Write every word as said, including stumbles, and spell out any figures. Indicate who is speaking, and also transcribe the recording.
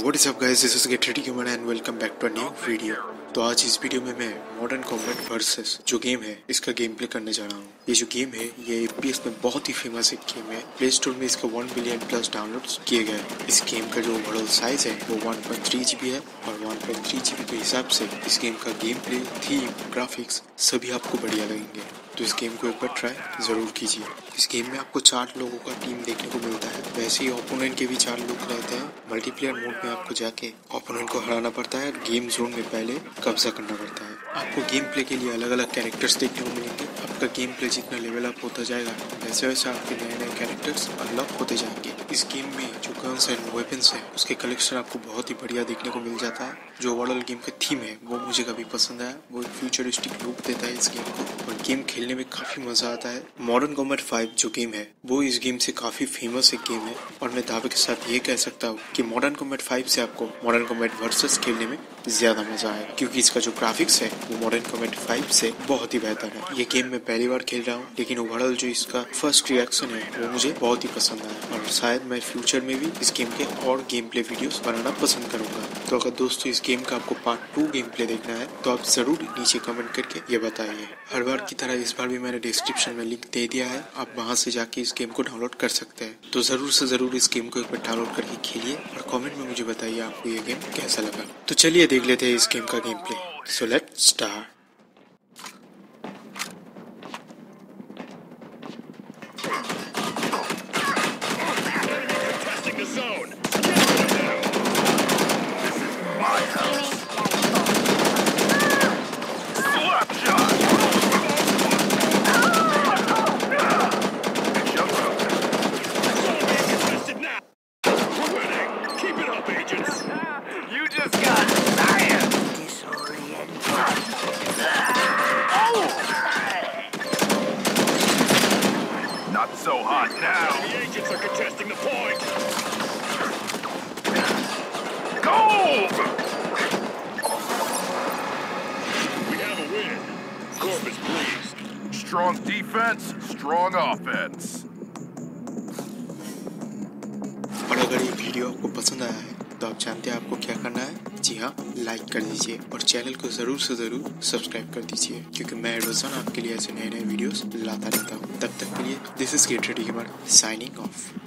Speaker 1: What is up guys, this is Get Ready Gamer and welcome back to a new video. तो आज इस video में मैं Modern Combat versus जो game है इसका गेम प्ले करने जा रहा हूँ। ये जो गेम है ये एफपीएस में बहुत ही फेमस एक गेम है। प्ले स्टोर में इसका वन बिलियन प्लस डाउनलोड्स किए गए हैं। इस गेम का जो ओवरऑल साइज है वो वन पॉइंट थ्री जीबी है और वन पॉइंट थ्री जीबी के हिसाब से इस गेम का गेम प्ले, थीम, ग्राफिक्स सभी आपको बढ़िया लगेंगे। तो इस गेम को एक बार ट्राई जरूर कीजिए। इस गेम में आपको चार लोगों का टीम देखने को मिलता है। वैसे ही ओपोनेंट के भी चार लोग रहते हैं। मल्टीप्लेयर मोड में आपको जाके ओपोनेंट को हराना पड़ता है। गेम जोन में पहले कब्जा करना पड़ता है। आपको गेम प्ले के लिए अलग अलग कैरेक्टर्स देखने को मिलेंगे। आपका गेम प्ले जितना लेवल अप होता जाएगा वैसे वैसे आपके नए नए कैरेक्टर्स अनलॉक होते जाएंगे। इस गेम में जो गन्स एंड वेपन्स है उसके कलेक्शन आपको बहुत ही बढ़िया देखने को मिल जाता है। जो ओवरऑल गेम का थीम है वो मुझे काफी पसंद आया। वो एक फ्यूचरिस्टिक लुक देता है इस गेम को और गेम खेलने में काफी मजा आता है। मॉडर्न कॉम्बैट फाइव जो गेम है वो इस गेम से काफी फेमस एक गेम है और मैं दावे के साथ ये कह सकता हूँ कि मॉडर्न कॉम्बैट फाइव से आपको मॉडर्न कॉम्बैट वर्सेस खेलने में ज्यादा मजा आएगा, क्योंकि इसका जो ग्राफिक्स है वो मॉडर्न कॉम्बैट फाइव से बहुत ही बेहतर है। ये गेम मैं पहली बार खेल रहा हूँ, लेकिन ओवरऑल जो इसका फर्स्ट रिएक्शन है वो मुझे बहुत ही पसंद आया और शायद मैं फ्यूचर में भी इस गेम के और गेम प्ले वीडियोस बनाना पसंद करूंगा। तो अगर दोस्तों इस गेम का आपको पार्ट टू गेम प्ले देखना है तो आप जरूर नीचे कमेंट करके ये बताइए। हर बार की तरह इस बार भी मैंने डिस्क्रिप्शन में लिंक दे दिया है, आप वहां से जाके इस गेम को डाउनलोड कर सकते हैं। तो जरूर से जरूर इस गेम को एक बार डाउनलोड करके खेलिए और कमेंट में मुझे बताइए आपको ये गेम कैसा लगा। तो चलिए देख लेते हैं इस गेम का game play. So let's start.
Speaker 2: Not so hot now.
Speaker 3: The agents are contesting the point.
Speaker 2: Go!
Speaker 3: We have a win. Corp is pleased.
Speaker 2: Strong defense, strong offense.
Speaker 1: और अगर ये वीडियो आपको पसंद आया है तो आप जानते हैं आपको क्या करना है। जी हाँ, लाइक कर दीजिए और चैनल को जरूर से जरूर सब्सक्राइब कर दीजिए, क्योंकि मैं रोजाना आपके लिए ऐसे नए नए वीडियोस लाता रहता हूँ। तब तक के लिए this is Get Ready Gamer signing of.